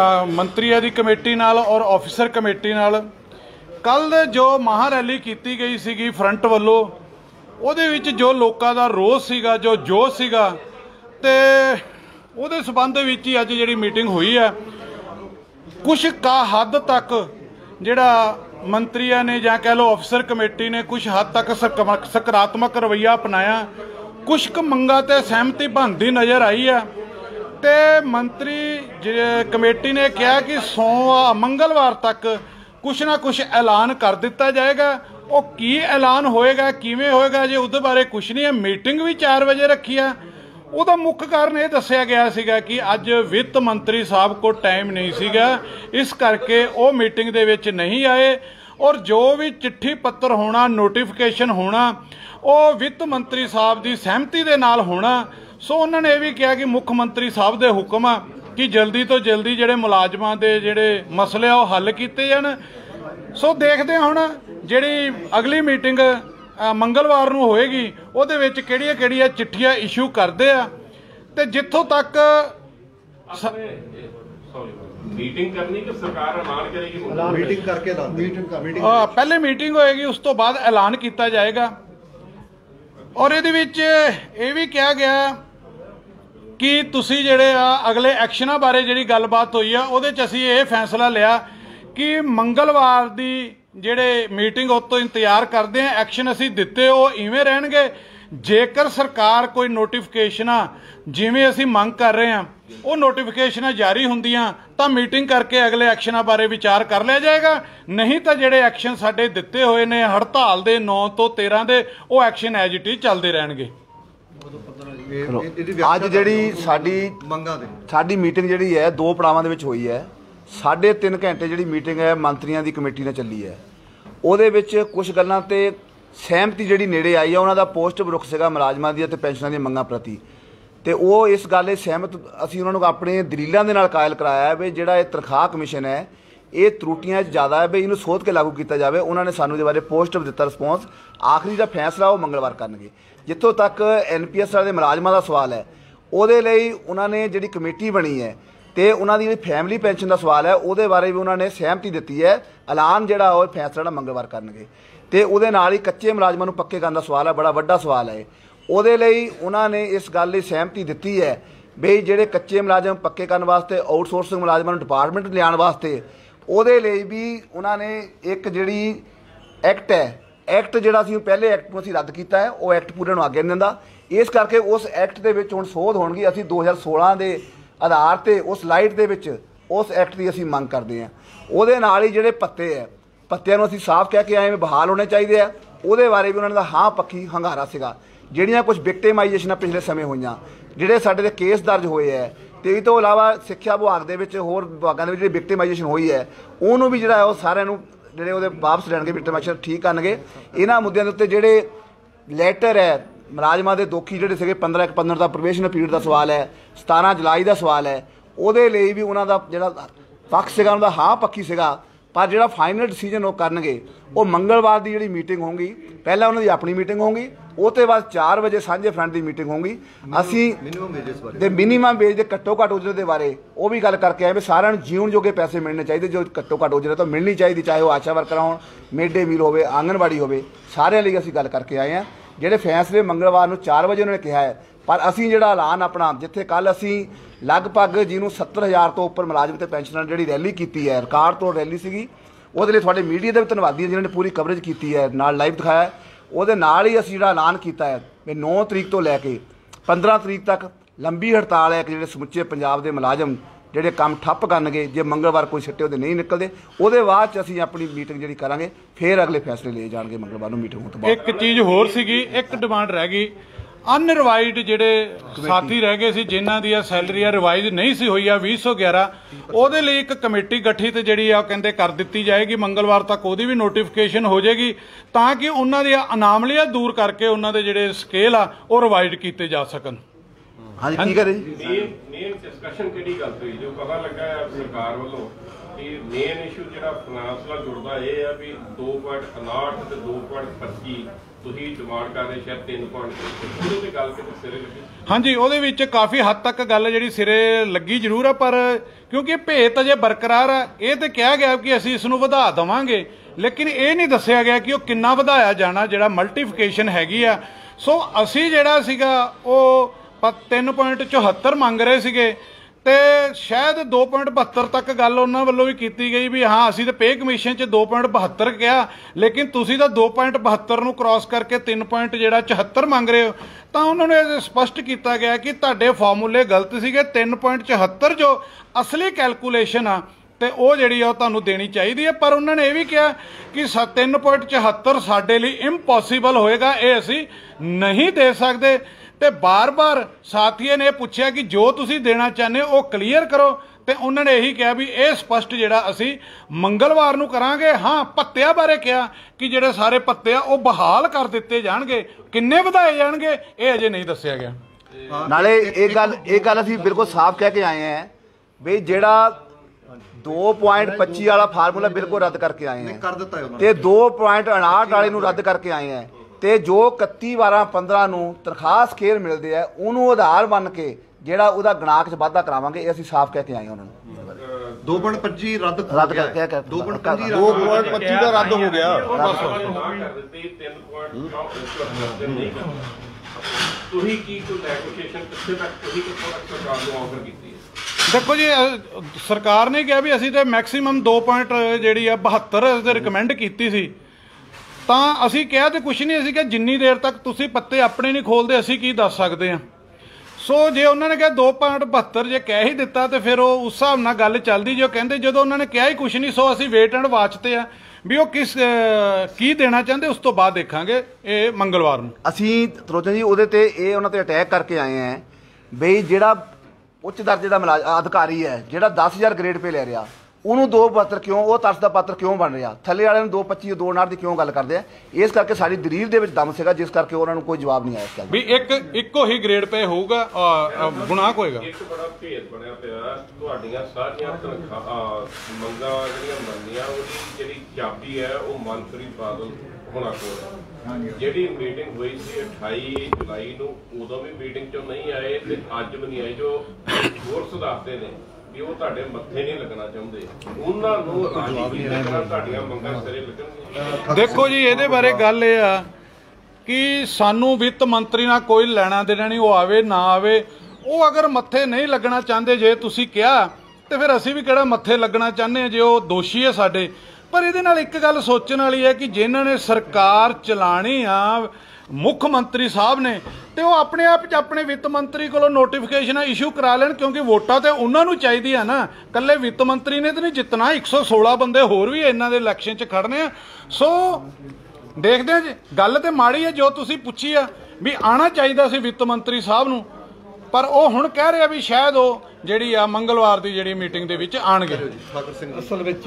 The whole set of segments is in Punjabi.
ਮੰਤਰੀਆਂ ਦੀ ਕਮੇਟੀ ਨਾਲ और ऑफिसर कमेटी नाल कल जो महारैली की गई सी फ्रंट वालों ਉਹਦੇ ਵਿੱਚ जो लोगों का रोस सीगा जो जोश सीगा ते ਉਹਦੇ संबंध ਵਿੱਚ ही अज ਜਿਹੜੀ मीटिंग हुई है कुछ का हद तक ਜਿਹੜਾ मंत्रियों ने ਜਾਂ कह लो ऑफिसर कमेटी ने कुछ हद तक सकारात्मक रवैया अपनाया, कुछ क मंगां ते सहमति बनती नज़र आई है। तो मंत्री कमेटी ने कहा कि मंगलवार तक कुछ ना कुछ ऐलान कर दिता जाएगा। वो की ऐलान होएगा किवें होएगा जे उहदे बारे कुछ नहीं है। मीटिंग भी 4 बजे रखी है। ਉਹਦਾ मुख्य कारण यह दस्या गया सीगा कि अज वित्त मंत्री साहब को टाइम नहीं सीगा, इस करके वो मीटिंग दे विच नहीं आए और जो भी चिट्ठी पत्र होना नोटिफिकेशन होना वो वित्त मंत्री साहब की सहमति के नाल होना। सो उन्होंने यह भी कहा कि मुख्य मंत्री साहब के हुक्म आ कि जल्दी तो जल्दी जिहड़े मुलाजमां दे जिहड़े मसले आ हल किए जाण। सो देखते हुण जिहड़ी अगली मीटिंग मंगलवार नूं होएगी उहदे विच किहड़ियां चिट्ठियां इशू करदे आ ते जिथों तक मीटिंग करनी कि सरकार ऐलान करेगी। मीटिंग करके पहले मीटिंग होएगी उस तो बाद ऐलान किया जाएगा। और इहदे विच यह भी कहा गया कि तुसी जिहड़े अगले एक्शनां बारे जिहड़ी गलबात होई आ उहदे च असीं इह फैसला लिया कि मंगलवार दी ਜਿਹੜੇ मीटिंग उस तो इंतजार करते हैं एक्शन असी दिते वो इवें रहणगे। जेकर सरकार कोई नोटिफिकेशना जिवें असी मंग कर रहे हैं वो नोटिफिकेशना जारी होंदियां तो मीटिंग करके अगले एक्शना बारे विचार कर लिया जाएगा। नहीं तो जिहड़े एक्शन साडे दिते हुए ने हड़ताल दे 9 तो 13 दे वो एक्शन एज इट इज चलते रहणगे। अज जिहड़ी साडी मीटिंग जिहड़ी है 2 पड़ावां दे विच होई है। 3.5 घंटे जी मीटिंग है मंत्रियों की कमेटी ने चली है। ਉਹਦੇ ਵਿੱਚ कुछ गल्लां ते सहमति जी नेड़े आई है। उन्होंने पोस्ट रुख से मुलाजमान दी ते पेंशनां दी मंगां प्रति तो वो इस गल सहमत असीं उन्होंने अपने दलीलों के नाल कायल कराया है भी जिहड़ा ये तनख्वाह कमीशन है ये त्रुटियां ज़्यादा है भी इन्हूं सोध के लागू किया जाए। उन्होंने सानूं इहदे बारे पोस्ट दिता रिस्पोंस। आखिरी जो फैसला वो मंगलवार करनगे। जितों तक NPS वाले मुलाजमान का सवाल है उहदे लई उन्होंने जिहड़ी कमेटी बनी है तो उन्होंने जी फैमिली पेंशन का सवाल है वो बारे भी उन्होंने सहमति दी है। ऐलान जोड़ा वो फैसला मंगलवार करनगे। तो वो ही कच्चे मुलाजमान को पक्के करने का सवाल है, बड़ा वड्डा सवाल है। वो उन्होंने इस गल की सहमति दी है बई जोड़े कच्चे मुलाजम पक्के करने वास्ते आउटसोर्सिंग मुलाजमान डिपार्टमेंट लियाण वास्ते वो भी उन्होंने एक जी एक्ट है एक्ट जोड़ा असीं पहले एक्ट को असीं रद्द किया है वो एक्ट पूरे आगे नहीं दिंदा। इस करके उस एक्ट के हुण सोध होणगी। असीं 2016 के आधार ते उस लाइट दे विच उस एक्ट की असीं मंग करते हैं। उहदे नाल ही जिहड़े पत्ते है पत्तियां नूं असीं साफ कह के आए में बहाल होने चाहिए है। उहदे बारे भी उन्होंने हाँ पक्की हंगारा सीगा। जिहड़ियां कुछ विक्टिमाइजेशन पिछले समय होईयां जिहड़े साडे ते केस दर्ज होए है ते इस तो इलावा सिक्ख्या विभाग दे विच होर विभागां दे विच जिहड़ी विक्टिमाइजेशन होई है उहनूं भी जिहड़ा वो सारिआं नूं जिहड़े उहदे वापस लैणगे विक्टिमाइजेशन ठीक करनगे। इन्हां मुद्दिआं दे उत्ते जिहड़े लैटर है मुलाजमां दे दोखी जिहड़े सीगे 15 का प्रोबेशन पीरियड का सवाल है 17 जुलाई का सवाल है उहदे लई भी उन्हां दा जिहड़ा पक्ष सीगा उन्हां दा हाँ पक्की सीगा। पर जिहड़ा फाइनल डिसीजन वो करनगे वो मंगलवार की जिहड़ी मीटिंग होगी पहला उन्हां दी अपनी मीटिंग होगी उसते बाद 4 बजे सांझे फ्रंट की मीटिंग होगी। असीं मिनीमम वेज के घट्टो घट्ट उजरत के बारे वो भी गल करके आए भी सारिआं नूं जीवन जोगे पैसे मिलने चाहिए जो घट्टो घट्ट उजरत तो मिलनी चाहिए चाहे वो आशा वर्कर होण मिड डे मील होवे आंगनवाड़ी होवे सारिआं लई असीं गल करके आए हैं। जिहड़े फैसले मंगलवार नूं 4 बजे उन्होंने कहा है पर असीं जिहड़ा ऐलान अपना जिथे कल असीं लगभग जिन्हों 70,000 तो उपर मुलाजम ते पेंशनर जिहड़ी रैली की है रिकॉर्ड तो रैली सीगी उहदे लई तुहाडे मीडिया दे भी धन्नवादी जिन्होंने पूरी कवरेज की है नाल लाइव दिखाया। उहदे नाल ही असीं जिहड़ा ऐलान किया है भी 9 तरीक तो लैके 15 तरीक तक लंबी हड़ताल है कि जिहड़े समुचे पंजाब के मुलाजम जिहड़े काम ठप्प करनगे जे मंगलवार कोई सिट्टे उहदे नहीं निकलते उहदे बाद च असीं अपनी मीटिंग जिहड़ी करांगे फिर अगले फैसले ले जाणगे मंगलवार नूं मीटिंग होण तों बाद। एक चीज़ होर सीगी एक डिमांड रह गई अनरिवाइड जिहड़े साथी रह गए सी जिन्हां दी सैलरी रिवाइज नहीं सी होई 2011 ਉਹਦੇ ਲਈ एक कमेटी गठित जिहड़ी आ कहंदे कर दित्ती जाएगी मंगलवार तक ਉਹਦੀ भी नोटिफिकेशन हो जाएगी तां कि उन्हां दी अनामलियां दूर करके उन्हां दे जिहड़े स्केल आ ਉਹ रिवाइड कीते जा सकन। हाँ जी ठीक है जी। मेन डिस्कशन किहड़ी गल होई जो पता लगा है सरकार वालों ਕਿ ਮੇਨ ਇਸ਼ੂ ਜਿਹੜਾ ਫਾਈਨਾਂਸ ਨਾਲ ਜੁੜਦਾ ਇਹ ਆ ਵੀ 2.59 ਤੇ 2.25 ਤੁਸੀਂ ਡਿਮਾਂਡ ਕਰ ਰਹੇ ਸ਼ਾਇਦ 3.5 ਉਹਦੇ ਤੇ ਗੱਲ ਕਿਤੇ ਸਿਰੇ ਲੱਗੀ। ਹਾਂਜੀ, ਉਹਦੇ ਵਿੱਚ ਕਾਫੀ ਹੱਦ ਤੱਕ ਗੱਲ ਜਿਹੜੀ ਸਿਰੇ ਲੱਗੀ ਜ਼ਰੂਰ ਆ, ਪਰ ਕਿਉਂਕਿ ਭੇਤ ਅਜੇ ਬਰਕਰਾਰ ਆ। ਇਹ ਤੇ ਕਿਹਾ ਗਿਆ ਕਿ ਅਸੀਂ ਇਸ ਨੂੰ ਵਧਾ ਦੇਵਾਂਗੇ, ਲੇਕਿਨ ਇਹ ਨਹੀਂ ਦੱਸਿਆ ਗਿਆ ਕਿ ਉਹ ਕਿੰਨਾ ਵਧਾਇਆ ਜਾਣਾ, ਜਿਹੜਾ ਮਲਟੀਫਿਕੇਸ਼ਨ ਹੈਗੀ ਆ। ਸੋ ਅਸੀਂ ਜਿਹੜਾ ਸੀਗਾ ਉਹ 3.74 ਮੰਗ ਰਹੇ ਸੀਗੇ, ਤੇ ਸ਼ਾਇਦ 2.72 ਤੱਕ ਗੱਲ ਉਹਨਾਂ ਵੱਲੋਂ ਵੀ ਕੀਤੀ ਗਈ ਵੀ ਹਾਂ ਅਸੀਂ ਤਾਂ ਪੇ ਕਮਿਸ਼ਨ 'ਚ 2.72 ਕਿਹਾ, ਲੇਕਿਨ ਤੁਸੀਂ ਤਾਂ 2.72 ਨੂੰ ਕ੍ਰਾਸ ਕਰਕੇ 3.74 ਮੰਗ ਰਹੇ ਹੋ। ਤਾਂ ਉਹਨਾਂ ਨੇ ਇਹ ਸਪਸ਼ਟ ਕੀਤਾ ਗਿਆ ਕਿ ਤੁਹਾਡੇ ਫਾਰਮੂਲੇ ਗਲਤ ਸੀਗੇ। 3.74 ਜੋ ਅਸਲੀ ਕੈਲਕੂਲੇਸ਼ਨ ਆ ਤੇ ਉਹ ਜਿਹੜੀ ਆ ਉਹ ਤੁਹਾਨੂੰ ਦੇਣੀ ਚਾਹੀਦੀ ਹੈ। ਪਰ ਉਹਨਾਂ ਨੇ ਇਹ ਵੀ ਕਿਹਾ ਕਿ 3.74 ਸਾਡੇ ਲਈ ਇੰਪੋਸੀਬਲ ਹੋਏਗਾ, ਇਹ ਅਸੀਂ ਨਹੀਂ ਦੇ ਸਕਦੇ। ਤੇ ਬਾਰ-ਬਾਰ ਸਾਥੀਆਂ ਨੇ ਪੁੱਛਿਆ ਕਿ ਜੋ ਤੁਸੀਂ ਦੇਣਾ ਚਾਹੁੰਦੇ ਹੋ ਉਹ ਕਲੀਅਰ ਕਰੋ, ਤੇ ਉਹਨਾਂ ਨੇ ਇਹੀ ਕਿਹਾ ਵੀ ਇਹ ਸਪਸ਼ਟ ਜਿਹੜਾ ਅਸੀਂ ਮੰਗਲਵਾਰ ਨੂੰ ਕਰਾਂਗੇ। ਹਾਂ, ਭੱਤਿਆਂ ਬਾਰੇ ਕਿਹਾ ਕਿ ਜਿਹੜੇ ਸਾਰੇ ਭੱਤੇ ਆ ਉਹ ਬਹਾਲ ਕਰ ਦਿੱਤੇ ਜਾਣਗੇ, ਕਿੰਨੇ ਵਧਾਏ ਜਾਣਗੇ ਇਹ ਅਜੇ ਨਹੀਂ ਦੱਸਿਆ ਗਿਆ। ਨਾਲੇ ਇਹ ਗੱਲ ਅਸੀਂ ਬਿਲਕੁਲ ਸਾਫ਼ ਕਹਿ ਕੇ ਆਏ ਹਾਂ ਵੀ ਜਿਹੜਾ 2.25 ਵਾਲਾ ਫਾਰਮੂਲਾ ਬਿਲਕੁਲ ਰੱਦ ਕਰਕੇ ਆਏ हैं कर ਦਿੱਤਾ ਹੈ ਉਹਨਾਂ ਤੇ 2.59 ਵਾਲੇ ਨੂੰ ਰੱਦ ਕਰਕੇ ਆਏ हैं ਤੇ ਜੋ 31/12/15 ਨੂੰ ਤਨਖਾਹ ਸਕੇਲ ਮਿਲਦੇ ਆ ਉਹਨੂੰ ਆਧਾਰ ਬਣ ਕੇ ਜਿਹੜਾ ਉਹਦਾ ਗਣਾਕ 'ਚ ਵਾਧਾ ਕਰਾਵਾਂਗੇ, ਇਹ ਅਸੀਂ ਸਾਫ਼ ਕਹਿ ਕੇ ਆਏ ਉਹਨਾਂ ਨੂੰ। 2.25 ਰੱਦ ਕਰਕੇ 2.25 ਦਾ ਰੱਦ ਹੋ ਗਿਆ। ਤੁਸੀਂ ਕੀ ਕੋਈ ਨੈਗੋਸ਼ੀਏਸ਼ਨ ਕਿੱਥੇ ਤੱਕ ਤੁਸੀਂ ਕਿੱਥੋਂ ਤੱਕ ਸਰਕਾਰ ਨੂੰ ਆਫਰ ਕੀਤੀ ਹੈ? ਦੇਖੋ ਜੀ, ਸਰਕਾਰ ਨੇ ਕਿਹਾ ਵੀ ਅਸੀਂ ਤੇ ਮੈਕਸਿਮਮ 2 ਜਿਹੜੀ ਆ 72 ਦੇ ਰਿਕਮੈਂਡ ਕੀਤੀ ਸੀ। ਤਾਂ ਅਸੀਂ ਕਿਹਾ ਤੇ ਕੁਛ ਨਹੀਂ, ਅਸੀਂ ਕਿਹਾ ਜਿੰਨੀ ਦੇਰ ਤੱਕ ਤੁਸੀਂ ਪੱਤੇ ਆਪਣੇ ਨਹੀਂ ਖੋਲਦੇ ਅਸੀਂ ਕੀ ਦੱਸ ਸਕਦੇ ਹਾਂ। ਸੋ ਜੇ ਉਹਨਾਂ ਨੇ ਕਿਹਾ 2.72 ਜੇ ਕਹਿ ਹੀ ਦਿੱਤਾ ਤੇ ਫਿਰ ਉਹ ਉਸ ਹਿਸਾਬ ਨਾਲ ਗੱਲ ਚੱਲਦੀ। ਜੋ ਕਹਿੰਦੇ ਜਦੋਂ ਉਹਨਾਂ ਨੇ ਕਿਹਾ ਹੀ ਕੁਛ ਨਹੀਂ, ਸੋ ਅਸੀਂ ਵੇਟ ਐਂਡ ਵਾਚ ਤੇ ਆ ਵੀ ਉਹ ਕੀ ਦੇਣਾ ਚਾਹੁੰਦੇ, ਉਸ ਤੋਂ ਬਾਅਦ ਦੇਖਾਂਗੇ ਇਹ ਮੰਗਲਵਾਰ ਨੂੰ। ਅਸੀਂ ਤਰੋਚਨ ਜੀ ਉਹਦੇ ਤੇ ਇਹ ਉਹਨਾਂ ਤੇ ਅਟੈਕ ਕਰਕੇ ਆਏ ਹਾਂ ਬਈ ਜਿਹੜਾ ਉੱਚ ਦਰਜੇ ਦਾ ਅਧਿਕਾਰੀ ਹੈ ਜਿਹੜਾ 10,000 ਗ੍ਰੇਡ ਪੇ ਲੈ ਰਿਹਾ ਉਹਨੂੰ 2.72 ਕਿਉਂ, ਉਹ ਤਰਸ ਦਾ ਪਾਤਰ ਕਿਉਂ ਬਣ ਰਿਹਾ, ਥੱਲੇ ਵਾਲਿਆਂ ਨੂੰ 2.25 2.59 ਦੀ ਕਿਉਂ ਗੱਲ ਕਰਦੇ ਆ। ਇਸ ਕਰਕੇ ਸਾਡੀ ਦਲੀਲ ਦੇ ਵਿੱਚ ਦਮ ਸੀਗਾ, ਜਿਸ ਕਰਕੇ ਉਹਨਾਂ ਨੂੰ ਕੋਈ ਜਵਾਬ ਨਹੀਂ ਆਇਆ ਇਸ ਗੱਲ ਵੀ ਇੱਕੋ ਹੀ ਗ੍ਰੇਡ ਪੇ ਹੋਊਗਾ, ਗੁਨਾਹ ਹੋਏਗਾ। ਇੱਕ ਬੜਾ ਭੇਦ ਬਣਿਆ ਪਿਆ, ਤੁਹਾਡੀਆਂ ਸਾਰੀਆਂ ਤਨਖਾਹਾਂ ਮੰਗਾਂ ਜਿਹੜੀਆਂ ਮੰਨੀਆਂ ਉਹਦੀ ਜਿਹੜੀ ਚਾਬੀ ਹੈ ਉਹ ਮਨਪ੍ਰੀਤ ਬਾਦਲ ਹੋਣਾ ਕੋਲ ਹੈ। ਜਿਹੜੀ ਮੀਟਿੰਗ ਹੋਈ ਸੀ 28 ਜੁਲਾਈ ਨੂੰ, ਉਦੋਂ ਵੀ ਮੀਟਿੰਗ ਚੋਂ ਨਹੀਂ ਆਏ ਤੇ ਅੱਜ ਵੀ ਨਹੀਂ ਆਏ। ਜੋ ਹੋਰ ਸੁਧਾਰਦੇ ਨੇ ਕਿ ਉਹ ਤੁਹਾਡੇ ਮੱਥੇ ਨਹੀਂ ਲੱਗਣਾ ਚਾਹੁੰਦੇ, ਉਹਨਾਂ ਨੂੰ ਰਾਜੀ ਲੱਗਣਾ, ਤੁਹਾਡੀਆਂ ਮੰਗਾਂ ਸਿਰੇ ਲੱਗਣਗੀਆਂ। ਦੇਖੋ ਜੀ, ਇਹਦੇ ਬਾਰੇ ਗੱਲ ਇਹ ਆ ਕਿ ਸਾਨੂੰ ਵਿੱਤ ਮੰਤਰੀ ਨਾਲ ਕੋਈ ਲੈਣਾ ਦੇਣਾ ਨਹੀਂ, ਉਹ ਆਵੇ ਨਾ ਆਵੇ। ਉਹ ਅਗਰ ਮੱਥੇ ਨਹੀਂ ਲੱਗਣਾ ਚਾਹੁੰਦੇ, ਜੇ ਤੁਸੀਂ ਕਿਹਾ ਤੇ ਫਿਰ ਅਸੀਂ ਵੀ ਕਿਹੜਾ ਮੱਥੇ ਲੱਗਣਾ ਚਾਹੁੰਦੇ ਹਾਂ ਜੇ ਉਹ ਦੋਸ਼ੀ ਹੈ ਸਾਡੇ। ਪਰ ਇਹਦੇ ਨਾਲ ਇੱਕ ਗੱਲ ਸੋਚਣ ਵਾਲੀ ਹੈ ਕਿ ਜਿਨ੍ਹਾਂ ਨੇ ਸਰਕਾਰ ਚਲਾਣੀ ਆ, ਮੁੱਖ ਮੰਤਰੀ ਸਾਹਿਬ ਨੇ, ਤੇ ਉਹ ਆਪਣੇ ਆਪ 'ਚ ਆਪਣੇ ਵਿੱਤ ਮੰਤਰੀ ਕੋਲੋਂ ਨੋਟੀਫਿਕੇਸ਼ਨਾਂ ਇਸ਼ੂ ਕਰਾ ਲੈਣ, ਕਿਉਂਕਿ ਵੋਟਾਂ ਤੇ ਉਹਨਾਂ ਨੂੰ ਚਾਹੀਦੀ ਆ ਨਾ, ਇਕੱਲੇ ਵਿੱਤ ਮੰਤਰੀ ਨੇ ਤਾਂ ਨਹੀਂ ਜਿੱਤਣਾ। 116 ਬੰਦੇ ਹੋਰ ਵੀ ਇਹਨਾਂ ਦੇ ਇਲੈਕਸ਼ਨ 'ਚ ਖੜਨੇ ਆ। ਸੋ ਦੇਖਦੇ ਆ ਜੀ, ਗੱਲ ਤੇ ਮਾੜੀ ਹੈ ਜੋ ਤੁਸੀਂ ਪੁੱਛੀ ਆ ਵੀ ਆਉਣਾ ਚਾਹੀਦਾ ਸੀ ਵਿੱਤ ਮੰਤਰੀ ਸਾਹਿਬ ਨੂੰ, ਪਰ ਉਹ ਹੁਣ ਕਹਿ ਰਿਹਾ ਵੀ ਸ਼ਾਇਦ ਉਹ ਜਿਹੜੀ ਆ ਮੰਗਲਵਾਰ ਦੀ ਜਿਹੜੀ ਮੀਟਿੰਗ ਦੇ ਵਿੱਚ ਆਣਗੇ। ਅਸਲ ਵਿੱਚ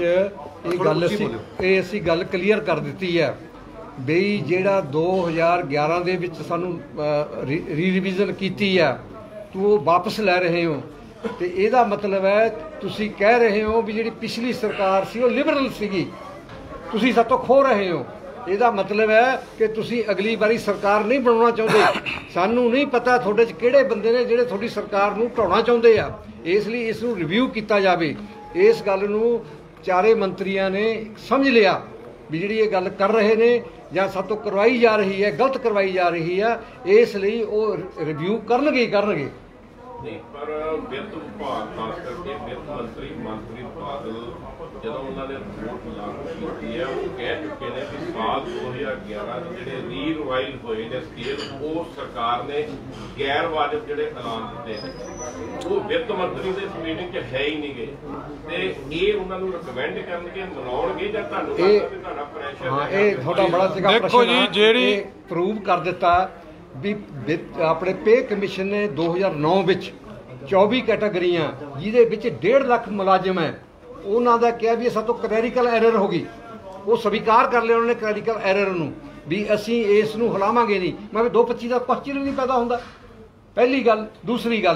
ਅਸੀਂ ਗੱਲ ਕਲੀਅਰ ਕਰ ਦਿੱਤੀ ਹੈ ਬਈ ਜਿਹੜਾ 2011 ਦੇ ਵਿੱਚ ਸਾਨੂੰ ਰਿਵੀਜ਼ਨ ਕੀਤੀ ਆ, ਤੂੰ ਉਹ ਵਾਪਸ ਲੈ ਰਹੇ ਹੋ, ਤੇ ਇਹਦਾ ਮਤਲਬ ਹੈ ਤੁਸੀਂ ਕਹਿ ਰਹੇ ਹੋ ਵੀ ਜਿਹੜੀ ਪਿਛਲੀ ਸਰਕਾਰ ਸੀ ਉਹ ਲਿਬਰਲ ਸੀਗੀ, ਤੁਸੀਂ ਸਾਡੇ ਤੋਂ ਖੋ ਰਹੇ ਹੋ। ਇਹਦਾ ਮਤਲਬ ਹੈ ਕਿ ਤੁਸੀਂ ਅਗਲੀ ਵਾਰੀ ਸਰਕਾਰ ਨਹੀਂ ਬਣਾਉਣਾ ਚਾਹੁੰਦੇ। ਸਾਨੂੰ ਨਹੀਂ ਪਤਾ ਤੁਹਾਡੇ 'ਚ ਕਿਹੜੇ ਬੰਦੇ ਨੇ ਜਿਹੜੇ ਤੁਹਾਡੀ ਸਰਕਾਰ ਨੂੰ ਢਾਉਣਾ ਚਾਹੁੰਦੇ ਆ, ਇਸ ਲਈ ਇਸ ਨੂੰ ਰਿਵਿਊ ਕੀਤਾ ਜਾਵੇ। ਇਸ ਗੱਲ ਨੂੰ ਚਾਰੇ ਮੰਤਰੀਆਂ ਨੇ ਸਮਝ ਲਿਆ ਵੀ ਜਿਹੜੀ ਇਹ ਗੱਲ ਕਰ ਰਹੇ ਨੇ ਜਾਂ ਸਾਡੇ ਤੋਂ ਕਰਵਾਈ ਜਾ ਰਹੀ ਹੈ, ਗਲਤ ਕਰਵਾਈ ਜਾ ਰਹੀ ਹੈ, ਇਸ ਲਈ ਉਹ ਰਿਵਿਊ ਕਰਨਗੇ। ਨਹੀਂ, ਪਰ ਵਿੱਤ ਵਿਭਾਗ ਖਾਸ ਕਰਕੇ ਵਿੱਤ ਮੰਤਰੀ ਮਨਪ੍ਰੀਤ ਬਾਦਲ ਜਦੋਂ ਉਹਨਾਂ ਨੇ ਰਿਪੋਰਟ ਲਾਗੂ ਕੀਤੀ ਹੈ, ਉਹ ਕਹਿ ਚੁੱਕੇ ਨੇ ਕਿ ਸਾਲ 2011 ਦੇ ਜਿਹੜੇ ਰੀਰਿਵਾਈਜ਼ ਹੋਏ ਨੇ ਸਕੇਲ, ਉਹ ਸਰਕਾਰ ਨੇ ਗੈਰ ਵਾਜਬ ਜਿਹੜੇ ਐਲਾਨ ਦਿੱਤੇ ਨੇ, ਉਹ ਵਿੱਤ ਮੰਤਰੀ ਦੇ ਇਸ ਮੀਟਿੰਗ 'ਚ ਹੈ ਹੀ ਨਹੀਂ ਗਏ। ਤੇ ਇਹ ਉਹਨਾਂ ਨੂੰ ਰਿਕਮੈਂਡ ਕਰਨਗੇ, ਮਨਾਉਣਗੇ ਜਾਂ ਤੁਹਾਨੂੰ ਤੁਹਾਡਾ ਪ੍ਰੈਸ਼ਰ? ਹਾਂ, ਇਹ ਤੁਹਾਡਾ ਬੜਾ ਸਿੱਧਾ ਪ੍ਰਸ਼ਨ ਹੈ। ਜਿਹੜੀ ਪ੍ਰੂਵ ਕਰ ਦਿੱਤਾ ਵੀ ਆਪਣੇ ਪੇ ਕਮਿਸ਼ਨ ਨੇ 2009 ਵਿੱਚ 24 ਕੈਟਾਗਰੀਆਂ ਜਿਹਦੇ ਵਿੱਚ 1.5 ਲੱਖ ਮੁਲਾਜ਼ਮ ਹੈ, ਉਹਨਾਂ ਦਾ ਕਿਹਾ ਵੀ ਇਹ ਸਾਡੇ ਤੋਂ ਕਲੈਰੀਕਲ ਐਰਰ ਹੋ ਗਈ। ਉਹ ਸਵੀਕਾਰ ਕਰ ਲਿਆ ਉਹਨਾਂ ਨੇ ਕਲੈਰੀਕਲ ਐਰਰ ਨੂੰ, ਵੀ ਅਸੀਂ ਇਸ ਨੂੰ ਹਿਲਾਵਾਂਗੇ ਨਹੀਂ। ਮੈਂ 2.25 ਦਾ ਕੁਐਸਚਨ ਵੀ ਨਹੀਂ ਪੈਦਾ ਹੁੰਦਾ, ਪਹਿਲੀ ਗੱਲ। ਦੂਸਰੀ ਗੱਲ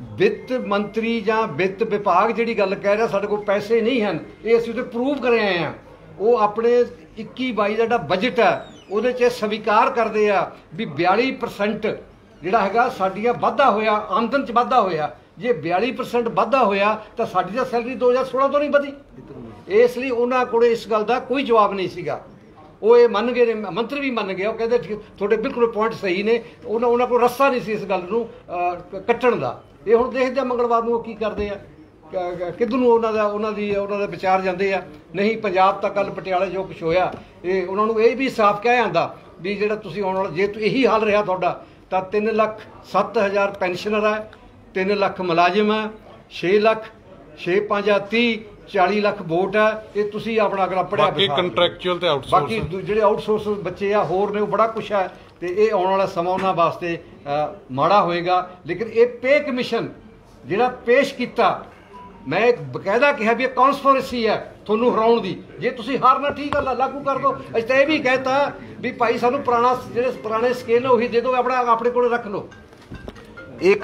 ਵਿੱਤ ਮੰਤਰੀ ਜਾਂ ਵਿੱਤ ਵਿਭਾਗ ਜਿਹੜੀ ਗੱਲ ਕਹਿ ਰਿਹਾ ਸਾਡੇ ਕੋਲ ਪੈਸੇ ਨਹੀਂ ਹਨ, ਇਹ ਅਸੀਂ ਉਹਦੇ ਪ੍ਰੂਵ ਕਰ ਆਏ ਹਾਂ। ਉਹ ਆਪਣੇ 21-22 ਦਾ ਜਿਹੜਾ ਬਜਟ ਹੈ ਉਹਦੇ 'ਚ ਸਵੀਕਾਰ ਕਰਦੇ ਆ ਵੀ 42% ਜਿਹੜਾ ਹੈਗਾ ਸਾਡੀਆਂ ਵਾਧਾ ਹੋਇਆ, ਆਮਦਨ 'ਚ ਵਾਧਾ ਹੋਇਆ। ਜੇ 42% ਵਾਧਾ ਹੋਇਆ ਤਾਂ ਸਾਡੀ ਤਾਂ ਸੈਲਰੀ 2016 ਤੋਂ ਨਹੀਂ ਵਧੀ। ਇਸ ਲਈ ਉਹਨਾਂ ਕੋਲ ਇਸ ਗੱਲ ਦਾ ਕੋਈ ਜਵਾਬ ਨਹੀਂ ਸੀਗਾ। ਉਹ ਇਹ ਮੰਨ ਗਏ ਨੇ, ਮੰਤਰੀ ਵੀ ਮੰਨ ਗਿਆ, ਉਹ ਕਹਿੰਦੇ ਤੁਹਾਡੇ ਬਿਲਕੁਲ ਪੁਆਇੰਟ ਸਹੀ ਨੇ। ਉਹਨਾਂ ਕੋਲ ਰਸਤਾ ਨਹੀਂ ਸੀ ਇਸ ਗੱਲ ਨੂੰ ਕੱਟਣ ਦਾ। ਇਹ ਹੁਣ ਦੇਖਦੇ ਆ ਮੰਗਲਵਾਰ ਨੂੰ ਉਹ ਕੀ ਕਰਦੇ ਆ, ਕਿੱਧਰ ਨੂੰ ਉਹਨਾਂ ਦੇ ਵਿਚਾਰ ਜਾਂਦੇ ਆ। ਨਹੀਂ ਪੰਜਾਬ ਤਾਂ ਕੱਲ ਪਟਿਆਲੇ ਜੋ ਕੁਛ ਹੋਇਆ, ਇਹ ਉਹਨਾਂ ਨੂੰ ਇਹ ਵੀ ਸਾਫ਼ ਕਹਿ ਜਾਂਦਾ ਵੀ ਜਿਹੜਾ ਤੁਸੀਂ ਆਉਣ ਵਾਲਾ ਜੇ ਇਹੀ ਹਾਲ ਰਿਹਾ ਤੁਹਾਡਾ ਤਾਂ 3,07,000 ਪੈਨਸ਼ਨਰ ਹੈ, 3 ਲੱਖ ਮੁਲਾਜ਼ਮ ਹੈ, 6 ਲੱਖ 6-5-30 40 ਲੱਖ ਵੋਟ ਹੈ। ਇਹ ਤੁਸੀਂ ਆਪਣਾ ਅਗਲਾ ਪੜਿਆ ਬਾਕੀ ਕੰਟਰੈਕਚੁਅਲ ਤੇ ਆਊਟਸੋਰਸ, ਬਾਕੀ ਜਿਹੜੇ ਆਊਟਸੋਰਸ ਬੱਚੇ ਆ ਹੋਰ ਨੇ ਉਹ ਬੜਾ ਕੁਛ ਹੈ। ਤੇ ਇਹ ਆਉਣ ਵਾਲਾ ਸਮਾਂ ਉਹਨਾਂ ਵਾਸਤੇ ਮਾੜਾ ਹੋਏਗਾ। ਲੇਕਿਨ ਇਹ ਪੇ ਕਮਿਸ਼ਨ ਜਿਹੜਾ ਪੇਸ਼ ਕੀਤਾ, ਮੈਂ ਬਕਾਇਦਾ ਕਿਹਾ ਵੀ ਇਹ ਕੌਨਸਪੀਰੇਸੀ ਹੈ ਤੁਹਾਨੂੰ ਹਰਾਉਣ ਦੀ। ਜੇ ਤੁਸੀਂ ਹਾਰਨਾ ਠੀਕ ਗੱਲ ਲਾਗੂ ਕਰ ਦਿਓ। ਅਸੀਂ ਤਾਂ ਇਹ ਵੀ ਕਹਿਤਾ ਵੀ ਭਾਈ ਸਾਨੂੰ ਜਿਹੜੇ ਪੁਰਾਣੇ ਸਕੇਲ ਨੇ ਉਹੀ ਦੇ ਦਿਓ, ਆਪਣੇ ਕੋਲ ਰੱਖ ਲਓ। ਇੱਕ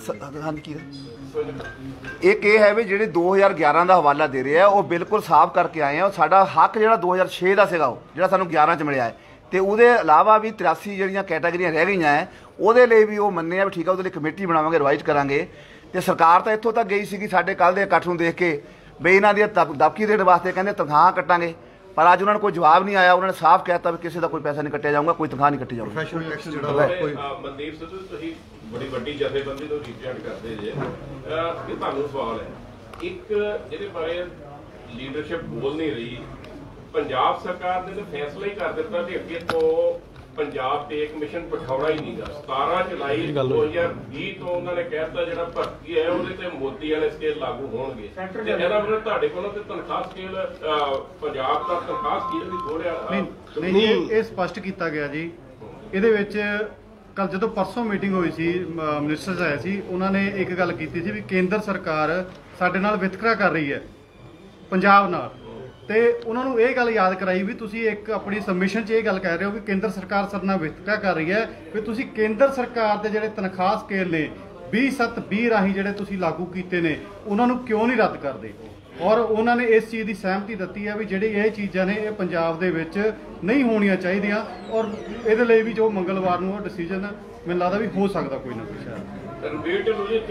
ਇਹ ਹੈ ਵੀ ਜਿਹੜੇ 2011 ਦਾ ਹਵਾਲਾ ਦੇ ਰਹੇ ਆ ਉਹ ਬਿਲਕੁਲ ਸਾਫ਼ ਕਰਕੇ ਆਏ ਆ। ਸਾਡਾ ਹੱਕ ਜਿਹੜਾ 2006 ਦਾ ਸੀਗਾ ਉਹ ਜਿਹੜਾ ਸਾਨੂੰ 11 ਚ ਮਿਲਿਆ ਹੈ, ਤੇ ਉਹਦੇ ਇਲਾਵਾ ਵੀ 83 ਜਿਹੜੀਆਂ ਕੈਟਾਗਰੀਆਂ ਰਹਿ ਗਈਆਂ ਹੈ ਉਹਦੇ ਲਈ ਵੀ ਉਹ ਮੰਨੇ ਆ ਵੀ ਠੀਕ ਆ, ਉਹਦੇ ਲਈ ਕਮੇਟੀ ਬਣਾਵਾਂਗੇ, ਰਿਵਾਈਜ਼ ਕਰਾਂਗੇ। ਤੇ ਸਰਕਾਰ ਤਾਂ ਇੱਥੋਂ ਤੱਕ ਗਈ ਸੀਗੀ ਸਾਡੇ ਕੱਲ ਦੇ ਇਕੱਠ ਨੂੰ ਦੇਖ ਕੇ ਵੀ ਇਹਨਾਂ ਦੀ ਦਬਕੀ ਦੇਣ ਵਾਸਤੇ ਕਹਿੰਦੇ ਤਨਖਾਹ ਕੱਟਾਂਗੇ, ਪਰ ਅੱਜ ਉਹਨਾਂ ਨੂੰ ਕੋਈ ਜਵਾਬ ਨਹੀਂ ਆਇਆ। ਉਹਨਾਂ ਨੇ ਸਾਫ਼ ਕਹਿਤਾ ਵੀ ਕਿਸੇ ਦਾ ਕੋਈ ਪੈਸਾ ਨਹੀਂ ਕੱਟਿਆ ਜਾਊਗਾ, ਕੋਈ ਤਨਖਾਹ ਨਹੀਂ ਕੱਟੀ ਜਾਊਗੀ। ਮਨਦੀਪ ਸਿੱਧੂ ਤੁਸੀਂ ਬੜੀ ਵੱਡੀ ਜਥੇਬੰਦੀ ਤੋਂ ਰਿਪਰੈਜ਼ੈਂਟ ਕਰਦੇ ਜੇ, ਇਹ ਤੁਹਾਨੂੰ ਸਵਾਲ ਹੈ ਇੱਕ ਜਿਹਦੇ ਬਾਰੇ ਲੀਡਰਸ਼ਿਪ ਬੋਲ ਨਹੀਂ ਰਹੀ। ਪੰਜਾਬ ਸਰਕਾਰ ਨੇ ਫੈਸਲਾ ਹੀ ਕਰ ਦਿੱਤਾ ਕਿ ਅੱਗੇ ਤੋਂ ਪੰਜਾਬ ਪੇ ਕਮਿਸ਼ਨ ਬਿਠਾਉਣਾ ਹੀ ਨਹੀਂਗਾ। 17 ਜੁਲਾਈ 2020 ਤੋਂ ਉਹਨਾਂ ਨੇ ਕਹਿਤਾ ਜਿਹੜਾ ਭਰਤੀ ਹੈ ਉਹਦੇ ਤੇ ਮੋਦੀ ਵਾਲੇ ਸਕੇਲ ਲਾਗੂ ਹੋਣਗੇ। ਤੇ ਇਹਦਾ ਮਤਲਬ ਤੁਹਾਡੇ ਕੋਲੋਂ ਤੇ ਤਨਖਾਹ ਸਕੇਲ ਪੰਜਾਬ ਦਾ ਤਨਖਾਹ ਸਕੇਲ ਵੀ ਥੋੜ੍ਹਾ ਨਹੀਂ, ਇਹ ਸਪਸ਼ਟ ਕੀਤਾ ਗਿਆ ਜੀ। ਇਹਦੇ ਵਿੱਚ ਕੱਲ ਜਦੋਂ ਪਰਸੋਂ ਮੀਟਿੰਗ ਹੋਈ ਸੀ, ਮਿਨਿਸਟਰਸ ਆਏ ਸੀ, ਉਹਨਾਂ ਨੇ ਇੱਕ ਗੱਲ ਕੀਤੀ ਸੀ ਵੀ ਕੇਂਦਰ ਸਰਕਾਰ ਸਾਡੇ ਨਾਲ ਵਿਤਕਰਾ ਕਰ ਰਹੀ ਹੈ ਪੰਜਾਬ ਨਾਲ। ਤੇ ਉਹਨਾਂ ਨੂੰ ਇਹ ਗੱਲ ਯਾਦ ਕਰਾਈ ਵੀ ਤੁਸੀਂ ਇੱਕ ਆਪਣੀ ਸਬਮਿਸ਼ਨ 'ਚ ਇਹ ਗੱਲ ਕਹਿ ਰਹੇ ਹੋ ਕਿ ਕੇਂਦਰ ਸਰਕਾਰ ਸਾਡੇ ਨਾਲ ਵਿਤਕਰਾ ਕਰ ਰਹੀ ਹੈ, ਵੀ ਤੁਸੀਂ ਕੇਂਦਰ ਸਰਕਾਰ ਦੇ ਜਿਹੜੇ ਤਨਖਾਹ ਸਕੇਲ ਨੇ 20/7/20 ਰਾਹੀਂ ਜਿਹੜੇ ਤੁਸੀਂ ਲਾਗੂ ਕੀਤੇ ਨੇ ਉਹਨਾਂ ਨੂੰ ਕਿਉਂ ਨਹੀਂ ਰੱਦ ਕਰਦੇ। ਔਰ ਉਹਨਾਂ ਨੇ ਇਸ ਚੀਜ਼ ਦੀ ਸਹਿਮਤੀ ਦਿੱਤੀ ਹੈ ਵੀ ਜਿਹੜੀ ਇਹ ਚੀਜ਼ਾਂ ਨੇ ਇਹ ਪੰਜਾਬ ਦੇ ਵਿੱਚ ਨਹੀਂ ਹੋਣੀਆਂ ਚਾਹੀਦੀਆਂ। ਔਰ ਇਹਦੇ ਲਈ ਵੀ ਜੋ ਮੰਗਲਵਾਰ ਨੂੰ ਉਹ ਡਿਸੀਜਨ ਮੈਨੂੰ ਲੱਗਦਾ ਵੀ ਹੋ ਸਕਦਾ ਕੋਈ ਨਾ ਕੋਈ ਸ਼ਾਇਦ। ਰਣਬੀਰ ਢਿੱਲੋਂ ਜੀ,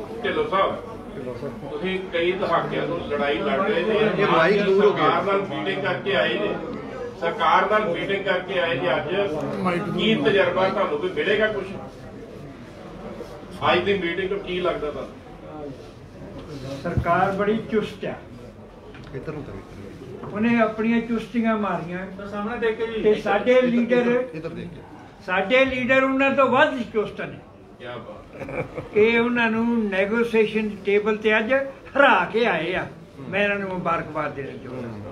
ਤੁਸੀਂ ਕਈ ਦਹਾਕਿਆਂ ਤੋਂ ਲੜਾਈ ਲੜ ਰਹੇ ਨੇ, ਸਰਕਾਰ ਨਾਲ ਮੀਟਿੰਗ ਕਰਕੇ ਆਏ ਨੇ, ਸਰਕਾਰ ਨਾਲ ਮੀਟਿੰਗ ਕਰਕੇ ਆਏ ਜੀ। ਅੱਜ ਕੀ ਤਜਰਬਾ ਤੁਹਾਨੂੰ ਵੀ ਮਿਲੇਗਾ ਕੁਝ ਅੱਜ ਦੀ ਮੀਟਿੰਗ ਤੋਂ ਕੀ ਲੱਗਦਾ ਤੁਹਾਨੂੰ? ਸਰਕਾਰ ਬੜੀ ਚੁਸਤ ਹੈ, ਉਹਨੇ ਆਪਣੀਆਂ ਚੁਸਤੀਆਂ ਮਾਰੀਆਂ ਸਾਹਮਣੇ ਦੇਖ ਕੇ ਜੀ। ਤੇ ਸਾਡੇ ਲੀਡਰ ਉਹਨਾਂ ਤੋਂ ਵੱਧ ਚੁਸਤ ਨੇ। ਇਹ ਉਹਨਾਂ ਨੂੰ ਨੈਗੋਸੀਏਸ਼ਨ ਟੇਬਲ ਤੇ ਅੱਜ ਹਰਾ ਕੇ ਆਏ ਆ। ਮੈਂ ਇਹਨਾਂ ਨੂੰ ਮੁਬਾਰਕਬਾਦ ਦੇਣਾ ਚਾਹੁੰਦਾ।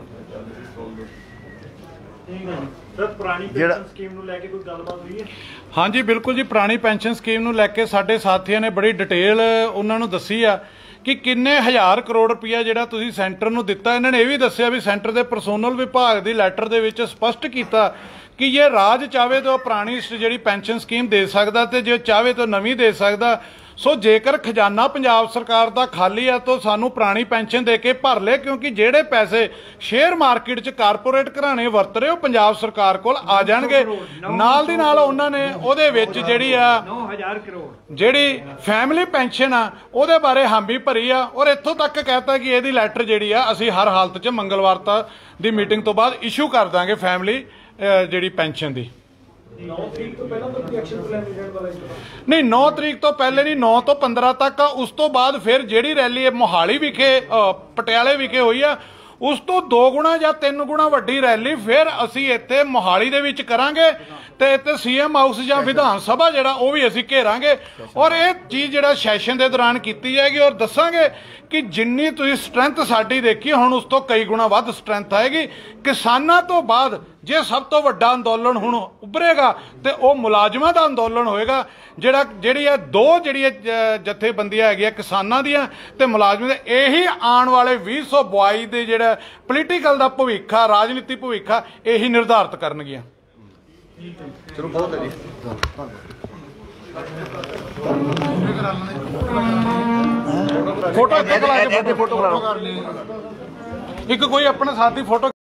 ਸਰ, ਪੁਰਾਣੀ ਪੈਨਸ਼ਨ ਸਕੀਮ ਨੂੰ ਲੈ ਕੇ ਕੋਈ ਗੱਲਬਾਤ ਹੋਈ ਹੈ? ਹਾਂਜੀ ਬਿਲਕੁਲ ਜੀ, ਪੁਰਾਣੀ ਪੈਨਸ਼ਨ ਸਕੀਮ ਨੂੰ ਲੈ ਕੇ ਸਾਡੇ ਸਾਥੀਆਂ ਨੇ ਬੜੀ ਡਿਟੇਲ ਉਹਨਾਂ ਨੂੰ ਦੱਸੀ ਆ ਕਿ ਕਿੰਨੇ ਹਜ਼ਾਰ ਕਰੋੜ ਰੁਪਈਆ ਜਿਹੜਾ ਤੁਸੀਂ ਸੈਂਟਰ ਨੂੰ ਦਿੱਤਾ। ਇਹਨਾਂ ਨੇ ਇਹ ਵੀ ਦੱਸਿਆ ਵੀ ਸੈਂਟਰ ਦੇ ਪਰਸੋਨਲ ਵਿਭਾਗ ਦੀ ਲੈਟਰ ਦੇ ਵਿੱਚ ਸਪਸ਼ਟ ਕੀਤਾ ਕਿ ਜੇ ਰਾਜ ਚਾਹੇ ਤਾਂ ਪੁਰਾਣੀ ਜਿਹੜੀ ਪੈਨਸ਼ਨ ਸਕੀਮ ਦੇ ਸਕਦਾ ਤੇ ਜੇ ਚਾਹੇ ਤਾਂ ਨਵੀਂ ਦੇ ਸਕਦਾ। ਸੋ ਜੇਕਰ ਖਜ਼ਾਨਾ ਪੰਜਾਬ ਸਰਕਾਰ ਦਾ ਖਾਲੀ ਆ ਤਾਂ ਸਾਨੂੰ ਪੁਰਾਣੀ ਪੈਨਸ਼ਨ ਦੇ ਕੇ ਭਰ ਲੈ, ਕਿਉਂਕਿ ਜਿਹੜੇ ਪੈਸੇ ਸ਼ੇਅਰ ਮਾਰਕੀਟ 'ਚ ਕਾਰਪੋਰੇਟ ਘਰਾਣੇ ਵਰਤ ਰਹੇ ਉਹ ਪੰਜਾਬ ਸਰਕਾਰ ਕੋਲ ਆ ਜਾਣਗੇ। ਨਾਲ ਦੀ ਨਾਲ ਉਹਨਾਂ ਨੇ ਉਹਦੇ ਵਿੱਚ ਜਿਹੜੀ ਆ 9,000 ਕਰੋੜ ਜਿਹੜੀ ਫੈਮਿਲੀ ਪੈਨਸ਼ਨ ਆ ਉਹਦੇ ਬਾਰੇ ਹਾਮੀ ਭਰੀ ਆ। ਔਰ ਇੱਥੋਂ ਤੱਕ ਕਹਿਤਾ ਕਿ ਇਹਦੀ ਲੈਟਰ ਜਿਹੜੀ ਆ ਅਸੀਂ ਹਰ ਹਾਲਤ 'ਚ ਮੰਗਲਵਾਰ ਦੀ ਮੀਟਿੰਗ ਤੋਂ ਬਾਅਦ ਇਸ਼ੂ ਕਰ ਦਾਂਗੇ ਫੈਮਿਲੀ ਜਿਹੜੀ ਪੈਨਸ਼ਨ ਦੀ। 9 ਤਰੀਕ ਤੋਂ ਪਹਿਲਾਂ ਕੋਈ ਐਕਸ਼ਨ ਪਲਾਨ ਲੈਣ ਵਾਲਾ ਨਹੀਂ, 9 ਤਰੀਕ ਤੋਂ ਪਹਿਲੇ ਨਹੀਂ, 9 ਤੋਂ 15 ਤੱਕ ਆ। ਉਸ ਤੋਂ ਬਾਅਦ ਫਿਰ ਜਿਹੜੀ ਰੈਲੀ ਮੋਹਾਲੀ ਵਿਖੇ ਪਟਿਆਲੇ ਵਿਖੇ ਹੋਈ ਆ ਉਸ ਤੋਂ 2 ਗੁਣਾ ਜਾਂ 3 ਗੁਣਾ ਵੱਡੀ ਰੈਲੀ ਫਿਰ ਅਸੀਂ ਇੱਥੇ ਮੋਹਾਲੀ ਦੇ ਵਿੱਚ ਕਰਾਂਗੇ ਤੇ ਇੱਥੇ ਸੀਐਮ ਹਾਊਸ ਜਾਂ ਵਿਧਾਨ ਸਭਾ ਜਿਹੜਾ ਉਹ ਵੀ ਅਸੀਂ ਘੇਰਾਂਗੇ। ਔਰ ਇਹ ਚੀਜ਼ ਜਿਹੜਾ ਸੈਸ਼ਨ ਦੇ ਦੌਰਾਨ ਕੀਤੀ ਜਾਏਗੀ ਔਰ ਦੱਸਾਂਗੇ ਕਿ ਜਿੰਨੀ ਤੁਸੀਂ ਸਟਰੈਂਥ ਸਾਡੀ ਦੇਖੀ ਹੁਣ ਉਸ ਤੋਂ ਕਈ ਗੁਣਾ ਵੱਧ ਸਟਰੈਂਥ ਆਏਗੀ। ਕਿਸਾਨਾਂ ਤੋਂ ਬਾਅਦ ਜੇ ਸਭ ਤੋਂ ਵੱਡਾ ਅੰਦੋਲਨ ਹੁਣ ਉੱਭਰੇਗਾ ਤੇ ਉਹ ਮੁਲਾਜ਼ਮਾਂ ਦਾ ਅੰਦੋਲਨ ਹੋਏਗਾ। ਜਿਹੜੀ ਇਹ ਦੋ ਜਥੇਬੰਦੀਆਂ ਹੈਗੀਆਂ ਕਿਸਾਨਾਂ ਦੀਆਂ ਤੇ ਮੁਲਾਜ਼ਮਾਂ ਦੇ, ਇਹੀ ਆਉਣ ਵਾਲੇ 2022 ਦੇ ਜਿਹੜਾ ਪੋਲੀਟੀਕਲ ਦਾ ਭਵਿੱਖ ਆ, ਰਾਜਨੀਤੀ ਭਵਿੱਖ ਆ, ਇਹੀ ਨਿਰਧਾਰਿਤ ਕਰਨਗੀਆਂ। ਚਲੋ ਬਹੁਤ ਹੈ ਜੀ। ਫੋਟੋ ਇੱਥੇ ਇੱਥੇ ਫੋਟੋ ਕਰਾ ਲਓ। ਇੱਕ ਕੋਈ ਆਪਣਾ ਸਾਥੀ ਫੋਟੋ